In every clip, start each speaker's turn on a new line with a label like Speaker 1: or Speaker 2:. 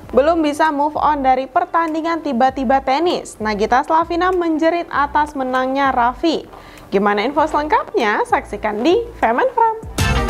Speaker 1: Belum bisa move on dari pertandingan tiba-tiba tenis, Nagita Slavina menjerit atas menangnya Raffi. Gimana info selengkapnya? Saksikan di Fame and Frame.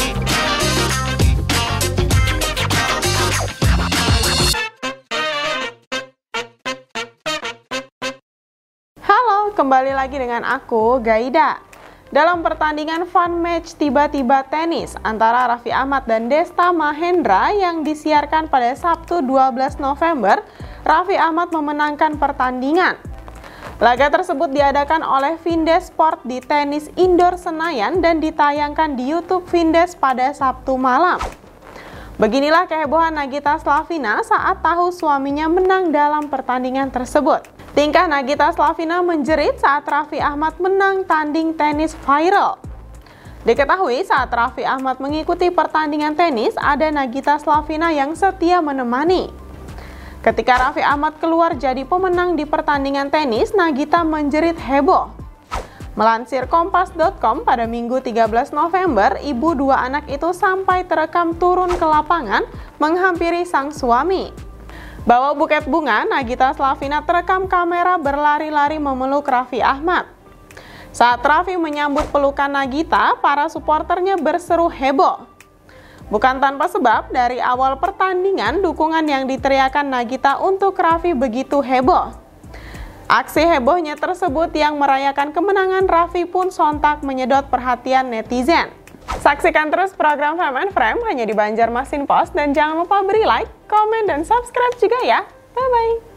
Speaker 1: Halo, kembali lagi dengan aku, Gaida. Dalam pertandingan fun match tiba-tiba tenis antara Raffi Ahmad dan Desta Mahendra yang disiarkan pada Sabtu 12 November, Raffi Ahmad memenangkan pertandingan. Laga tersebut diadakan oleh Vindes Sport di Tenis Indoor Senayan dan ditayangkan di YouTube Vindes pada Sabtu malam. Beginilah kehebohan Nagita Slavina saat tahu suaminya menang dalam pertandingan tersebut. Tingkah Nagita Slavina menjerit saat Raffi Ahmad menang tanding tenis viral. Diketahui saat Raffi Ahmad mengikuti pertandingan tenis, ada Nagita Slavina yang setia menemani. Ketika Raffi Ahmad keluar jadi pemenang di pertandingan tenis, Nagita menjerit heboh. Melansir Kompas.com pada Minggu 13 November, ibu dua anak itu sampai terekam turun ke lapangan menghampiri sang suami. Bawa buket bunga, Nagita Slavina terekam kamera berlari-lari memeluk Raffi Ahmad. Saat Raffi menyambut pelukan Nagita, para suporternya berseru heboh. Bukan tanpa sebab, dari awal pertandingan, dukungan yang diteriakan Nagita untuk Raffi begitu heboh. Aksi hebohnya tersebut yang merayakan kemenangan Raffi pun sontak menyedot perhatian netizen. Saksikan terus program Fame and Frame hanya di Banjarmasin Post dan jangan lupa beri like, komen, dan subscribe juga ya. Bye-bye.